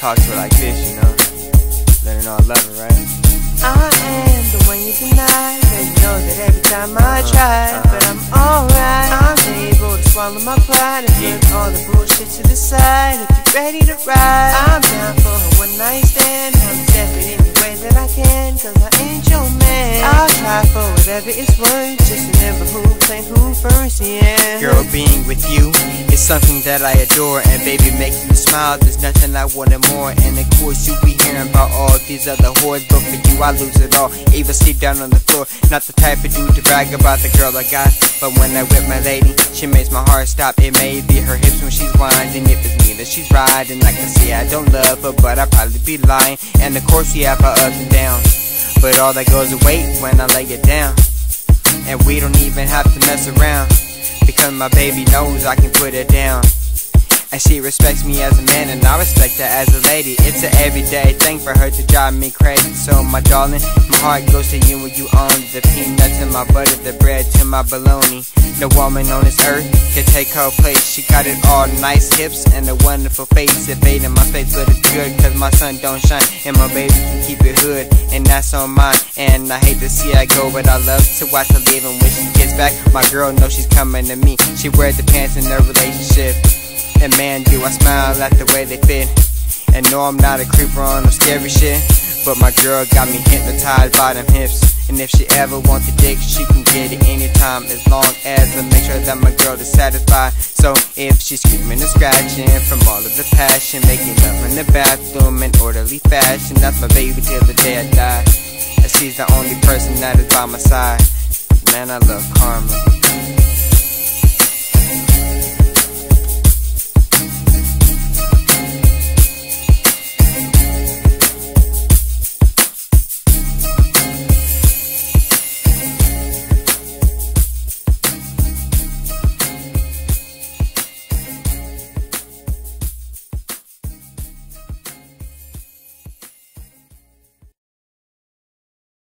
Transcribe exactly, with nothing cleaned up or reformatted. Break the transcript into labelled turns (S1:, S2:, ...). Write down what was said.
S1: talk to her like this, you know. Let her know I love her, right?
S2: I am the one you deny, cause you know that every time I try, uh-huh. But I'm alright. I'm able to swallow my pride and put all the bullshit to the side. If you're ready to ride, I'm down for a one night stand. I'm step it any way that I can, cause I ain't your man. I'll try for whatever it's worth, just remember who played who first, yeah.
S1: Girl, being with you is something that I adore, and baby, making you smile, there's nothing I wanted more. And of course you be hearing about all these other whores, but for you I lose it all, even sleep down on the floor. Not the type of dude to brag about the girl I got, but when I with my lady, she makes my heart stop. It may be her hips when she's winding, if it's me that she's riding. I can say I don't love her, but I'd probably be lying. And of course we have our ups and downs, but all that goes away when I lay it down. And we don't even have to mess around, because my baby knows I can put it down. And she respects me as a man, and I respect her as a lady. It's an everyday thing for her to drive me crazy. So my darling, my heart goes to you when you own the peanuts to my butter, the bread to my bologna. No woman on this earth can take her place. She got it all, nice hips and a wonderful face. It fade in my face, but it's good, cause my sun don't shine, and my baby can keep it hood, and that's on mine. And I hate to see her go, but I love to watch her leave. And when she gets back, my girl knows she's coming to me. She wears the pants in her relationship, and man, do I smile at the way they fit. And no, I'm not a creeper on no scary shit, but my girl got me hypnotized by them hips. And if she ever wants the dick, she can get it anytime, as long as I make sure that my girl is satisfied. So if she's screaming and scratching from all of the passion, making love in the bathroom in orderly fashion, that's my baby till the day I die. And she's the only person that is by my side. Man, I love karma.